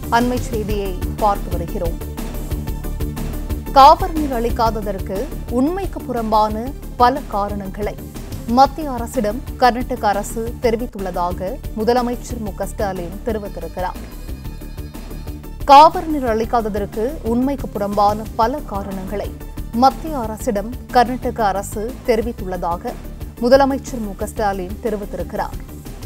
அண்மை செய்தியை பார்த்து வருகிறோம். காவிரி நீர் அளிக்காததற்கு உண்மைக்கு புறம்பான பல காரணங்களை மத்திய அரசிடம் கர்நாடக அரசு தெரிவித்துள்ளதாக முதலமைச்சர் மு.க.ஸ்டாலின் தெரிவித்திருக்கிறார். காவிரி நீர் அளிக்காததற்கு உண்மைக்கு புறம்பான பல காரணங்களை மத்திய அரசிடம் கர்நாடக அரசு தெரிவித்துள்ளதாக முதலமைச்சர் மு.க.ஸ்டாலின் தெரிவித்திருக்கிறார்.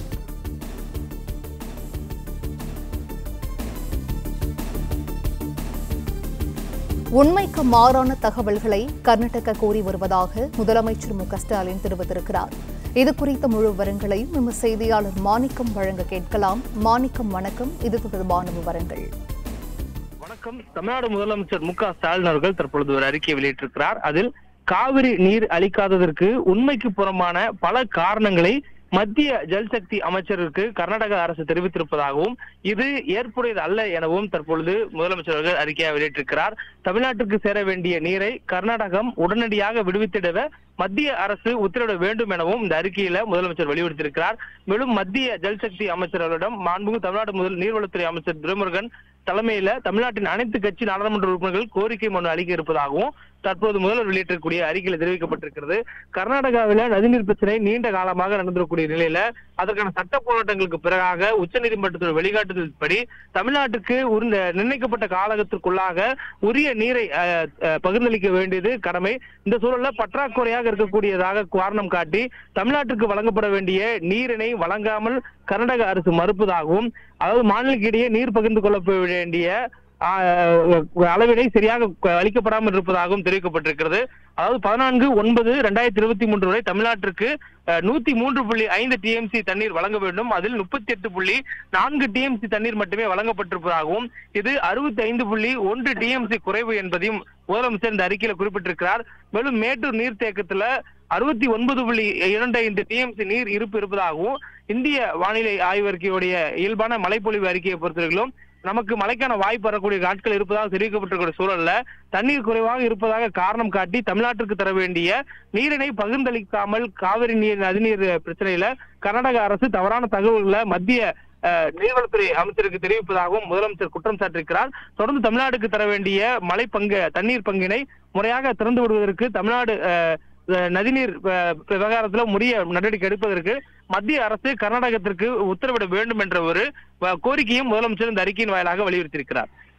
உண்மைக்கு மாறான தகவல்களை கர்நாடகா கூறி வருவதாக முதலமைச்சர் மு.க.ஸ்டாலின் தெரிவித்திருக்கிறார். இதுகுறித்த முழு விவரங்களையும் நம்ம செய்தியாளர் மாணிக்கம் வழங்க கேட்கலாம். மாணிக்கம், வணக்கம். இது தொடர்பான விவரங்கள். வணக்கம். தமிழ்நாடு முதலமைச்சர் மு.க.ஸ்டாலின் அவர்கள் தற்பொழுது ஒரு அறிக்கை வெளியிட்டிருக்கிறார். அதில் காவிரி நீர் அளிக்காததற்கு உண்மைக்கு புறம்பான பல காரணங்களை மத்திய ஜல்சக்தி அமைச்சருக்கு கர்நாடக அரசு தெரிவித்திருப்பதாகவும் இது ஏற்புடையது அல்ல எனவும் தற்பொழுது முதலமைச்சர் அவர்கள் அறிக்கையை வெளியிட்டிருக்கிறார். தமிழ்நாட்டிற்கு சேர வேண்டிய நீரை கர்நாடகம் உடனடியாக விடுவித்திட மத்திய அரசு உத்தரவிட வேண்டும் எனவும் இந்த அறிக்கையில முதலமைச்சர் வலியுறுத்தியிருக்கிறார். மேலும் மத்திய ஜல்சக்தி அமைச்சர்களிடம் மாண்புமிகு தமிழ்நாடு நீர்வளத்துறை அமைச்சர் துரைமுருகன் தலைமையில தமிழ்நாட்டின் அனைத்து கட்சி நாடாளுமன்ற உறுப்பினர்கள் கோரிக்கை மனு அளிக்க இருப்பதாகவும் தற்போது முதல்வர் வெளியிட்டிருக்கக்கூடிய அறிக்கையில் தெரிவிக்கப்பட்டிருக்கிறது. கர்நாடகாவில நதிநீர் பிரச்சனை நீண்ட காலமாக நடந்திருக்கக்கூடிய நிலையில அதற்கான சட்ட போராட்டங்களுக்கு பிறகாக உச்சநீதிமன்றத்தோட வழிகாட்டுதல்படி தமிழ்நாட்டுக்கு நிர்ணயிக்கப்பட்ட காலகத்திற்குள்ளாக உரிய நீரை பகிர்ந்தளிக்க வேண்டியது கடமை. இந்த சூழல்ல பற்றாக்குறையாக இருக்கக்கூடியதாக காரணம் காட்டி தமிழ்நாட்டுக்கு வழங்கப்பட வேண்டிய நீரினை வழங்காமல் கர்நாடக அரசு மறுப்பதாகவும், அதாவது மாநிலங்களுக்கு இடையே நீர் பகிர்ந்து கொள்ள வேண்டிய அளவினை சரியாக அளிக்கப்படாமல் இருப்பதாகவும் தெரிவிக்கப்பட்டிருக்கிறது. அதாவது 14/9/2023 வரை தமிழ்நாட்டிற்கு 103.5 TMC தண்ணீர் வழங்க வேண்டும். அதில் 38.4 TMC தண்ணீர் மட்டுமே வழங்கப்பட்டிருப்பதாகவும் இது 65.1 TMC குறைவு என்பதையும் முதலமைச்சர் இந்த அறிக்கையில குறிப்பிட்டிருக்கிறார். மேலும் மேட்டூர் நீர்த்தேக்கத்துல 69.25 TMC நீர் இருப்பு இருப்பதாகவும் இந்திய வானிலை ஆய்வறிக்கையுடைய இயல்பான மழைப்பொழிவு அறிக்கையை பொறுத்தவரையிலும் நமக்கு மழைக்கான வாய்ப்பு வரக்கூடிய நாட்கள் இருப்பதாக தெரிவிக்கப்பட்டிருக்கிற சூழல்ல தண்ணீர் குறைவாக இருப்பதாக காரணம் காட்டி தமிழ்நாட்டிற்கு தர வேண்டிய நீரினை பகிர்ந்தளிக்காமல் காவிரி நீர் நதிநீர் பிரச்சனையில கர்நாடக அரசு தவறான தகவல்களை மத்திய நீர்வளத்துறை அமைச்சருக்கு தெரிவிப்பதாகவும் முதலமைச்சர் குற்றம் சாட்டியிருக்கிறார். தொடர்ந்து தமிழ்நாட்டுக்கு தர வேண்டிய தண்ணீர் பங்கினை முறையாக திறந்து விடுவதற்கு தமிழ்நாடு நதிநீர் விவகாரத்துல உரிய நடவடிக்கை எடுப்பதற்கு மத்திய அரசு கர்நாடகத்திற்கு உத்தரவிட வேண்டும் என்ற ஒரு கோரிக்கையும் முதலமைச்சர் இந்த அறிக்கையின் வாயிலாக வலியுறுத்தியிருக்கிறார்.